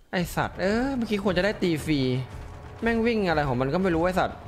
ไอสัตว์เมื่อกี้ควรจะได้ตีฟรีแม่งวิ่งอะไรของมันก็ไม่รู้ไอสัตว์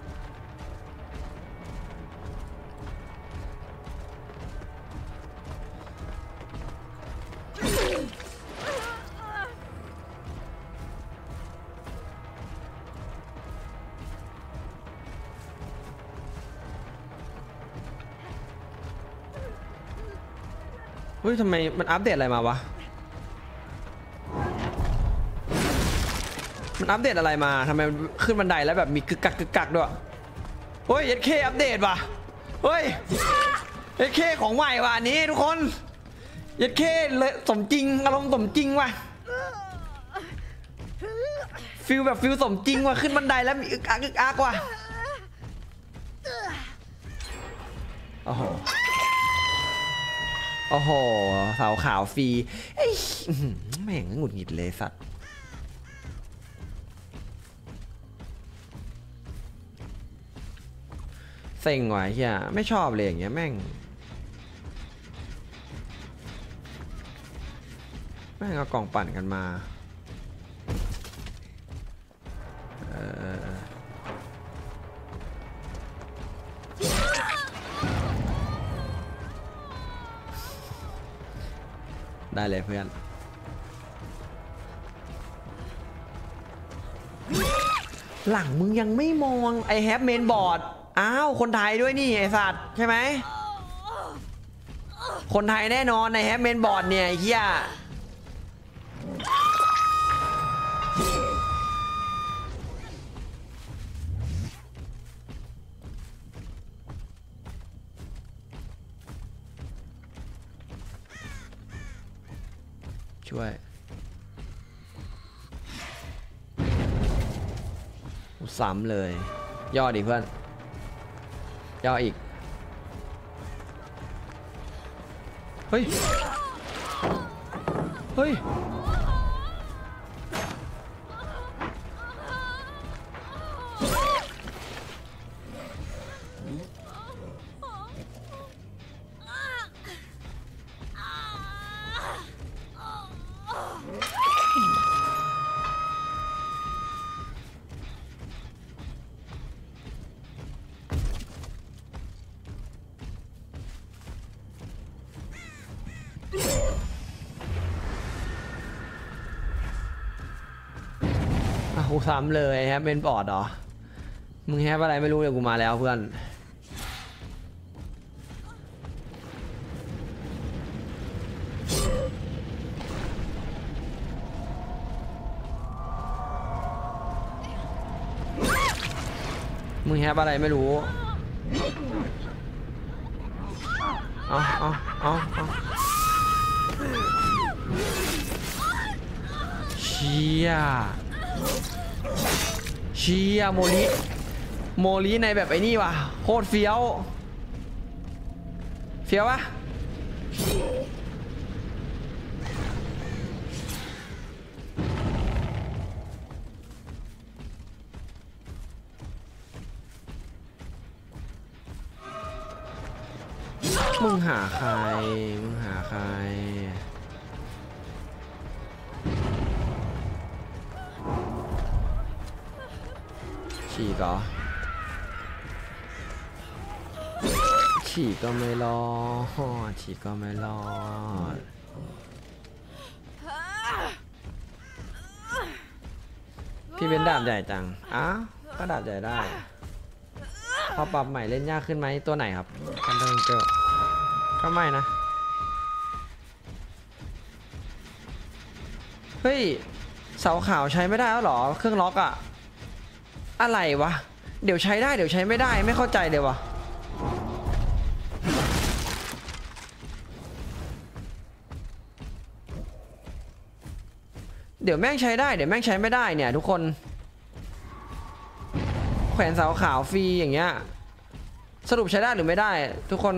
เฮ้ยทำไมมันอัปเดตอะไรมาวะมันอัปเดตอะไรมาทำไมขึ้นบันไดแล้วแบบมีกึกกักกึกกักด้วยเฮ้ย SK อัปเดตว่ะเฮ้ย SK ของใหม่ว่ะอันนี้ทุกคน SK เลยสมจริงอารมณ์สมจริงว่ะฟิลแบบฟิลสมจริงว่ะขึ้นบันไดแล้วมีอึกอักอึกอักว่ะโอ้โหโอ้โหเสาขาวฟรีไอ้แม่งหงุดหงิดเลยสัตว์เซ็งว่ะเฮียไม่ชอบเลยอย่างเงี้ยแม่งเอากล่องปั่นกันมาได้เลยเพื่อนหลังมึงยังไม่มองไอแฮปเมนบอร์ดอ้าวคนไทยด้วยนี่ไอสัตว์ใช่ไหมคนไทยแน่นอนในแฮปเมนบอร์ดเนี่ยไอ้เหี้ยช่วยซ้ำเลยย่อดิเพื่อนย่ออีกเฮ้ยเฮ้ยกูซ้ำเลยแฮปเป็นบอร์ดเหรอมึงแฮปอะไรไม่รู้เดี๋ยวกูมาแล้วเพื่อนมึงแฮปอะไรไม่รู้เอาเชียโมลิในแบบไอ้นี่ว่ะโคตรเฟี้ยวปะมึงหาใครฉีกเหรอฉีกก็ไม่รอดพี่เป็นดาบใหญ่จังอ้าวก็ดาบใหญ่ได้พอปรับใหม่เล่นยากขึ้นไหมตัวไหนครับกันเดินเจอก็ไม่นะเฮ้ยเสาขาวใช้ไม่ได้แล้วหรอเครื่องล็อกอะอะไรวะเดี๋ยวใช้ได้เดี๋ยวใช้ไม่ได้ไม่เข้าใจเลยวะเดี๋ยวแม่งใช้ได้เดี๋ยวแม่งใช้ไม่ได้เนี่ยทุกคนแขวนเสาขาวฟรีอย่างเงี้ยสรุปใช้ได้หรือไม่ได้ทุกคน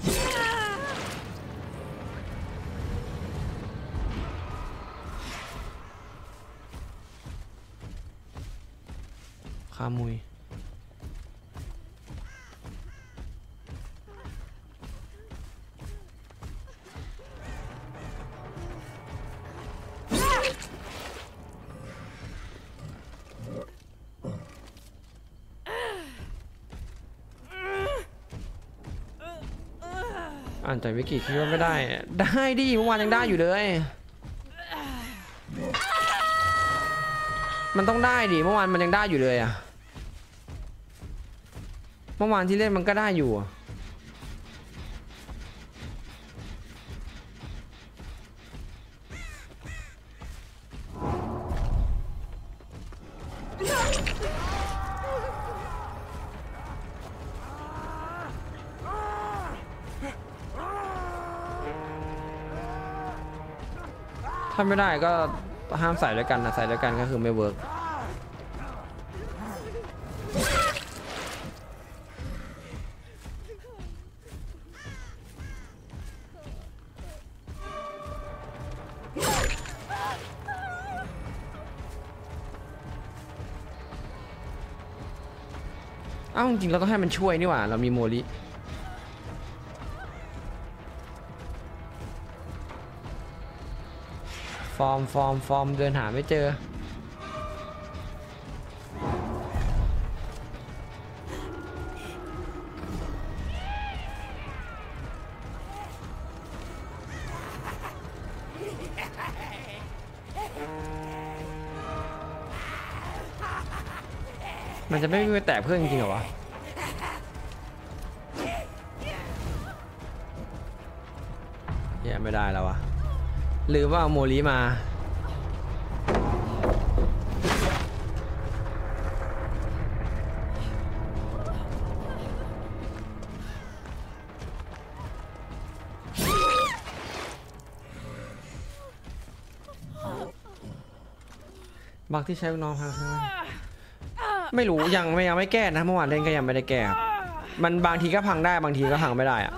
ขามุยอ่านจากวิกิคิดว่าไม่ได้ได้ดิเมื่อวานยังได้อยู่เลยมันต้องได้ดิเมื่อวานมันยังได้อยู่เลยอะเมื่อวานที่เล่นมันก็ได้อยู่ถ้าไม่ได้ก็ห้ามใส่ด้วยกันนะใส่ด้วยกันก็คือไม่เวิร์กเอ้าจริงๆเราต้องให้มันช่วยนี่หว่าเรามีโมลิฟอร์มเดินหาไม่เจอมันจะไม่มีไปแตะเพื่อนจริงๆเหรอวะเหี้ยไม่ได้แล้ววะหรือว่าเอาโมลีมาบักที่ใช้น้องพังไม่รู้ยังไม่แก้นะเมื่อวานเล่นก็ยังไม่ได้แก้มันบางทีก็พังได้บางทีก็พังไม่ได้อะ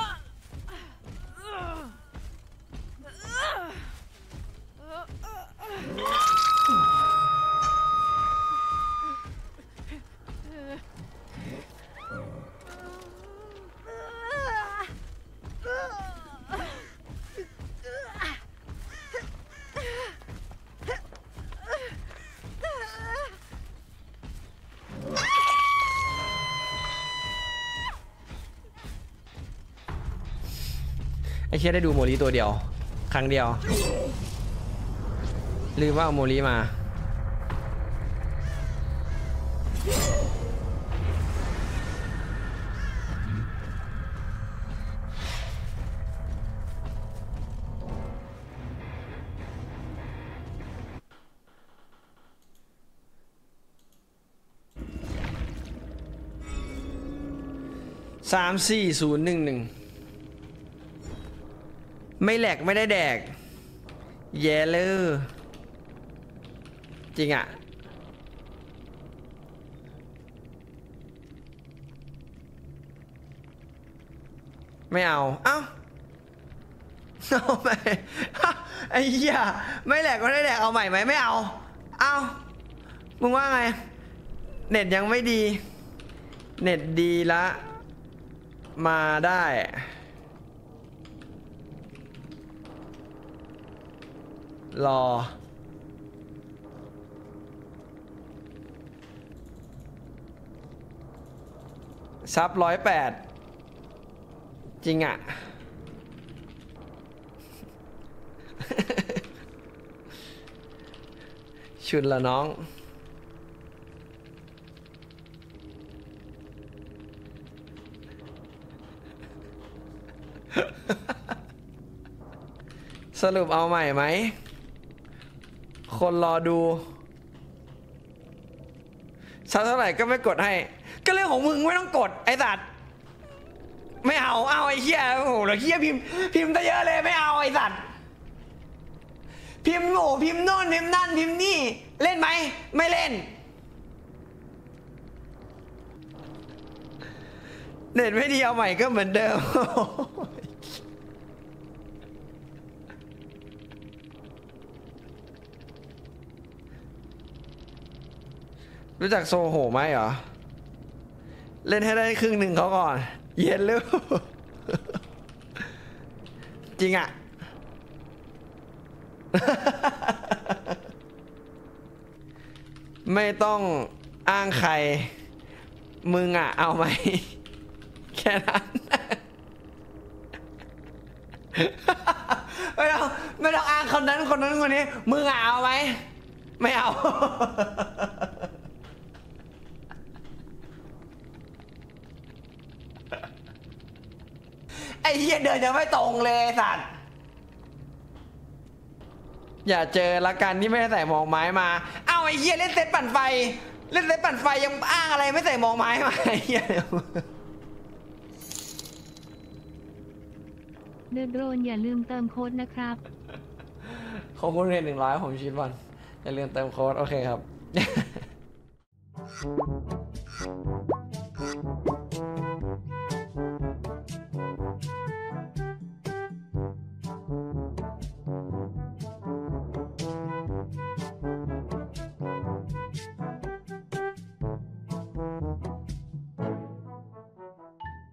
ไอเชี่ยได้ดูโมลีตัวเดียวครั้งเดียวลืมว่าเอาโมลีมา34011ไม่แหลกไม่ได้แดกแย่เลยจริงอ่ะไม่เอาเอ้าเอาไปไอ้เหี้ยไม่แหลกไม่ได้แดกเอาใหม่ไหมไม่เอาเอ้ามึงว่าไงเน็ตยังไม่ดีเน็ตดีละมาได้รอซับ108จริงอ่ะ ชุดละน้องสรุปเอาใหม่ไหมคนรอดูซับเท่าไหร่ก็ไม่กดให้ก็เรื่องของมึงไม่ต้องกดไอ้สัตว์ไม่เอาไอ้เหี้ยโอ้โหแล้วเหี้ยพิมพ์ซะเยอะเลยไม่เอาไอ้สัตว์พิมพ์โง่พิมพ์โน่นพิมพ์นั่นพิมพ์นี่เล่นไหมไม่เล่นเน็ตไม่ดีเอาใหม่ก็เหมือนเดิมรู้จักโซโหไหมเหรอเล่นให้ได้ครึ่งหนึ่งเขาก่อนเย็นเลยจริงอ่ะไม่ต้องอ้างใครมึงอ่ะเอาไหมแค่นั้นไม่ต้องอ้างคนนั้นคนนี้มึงเอาไหมไม่เอา ไอ้เหี้ยเดินยังไม่ตรงเลยสัตว์อย่าเจอละกันที่ไม่ได้ใส่หมอกไม้มาเอ้าไอ้เหี้ยเล่นเซตปั่นไฟยังอ้างอะไรไม่ใส่หมอกไม้มาไอ้เหี้ยเดอะโดรนอย่าลืมเติมโค้ดนะครับขอบคุณเรียน100ผมชีดวันอย่าลืมเติมโค้ดโอเคครับ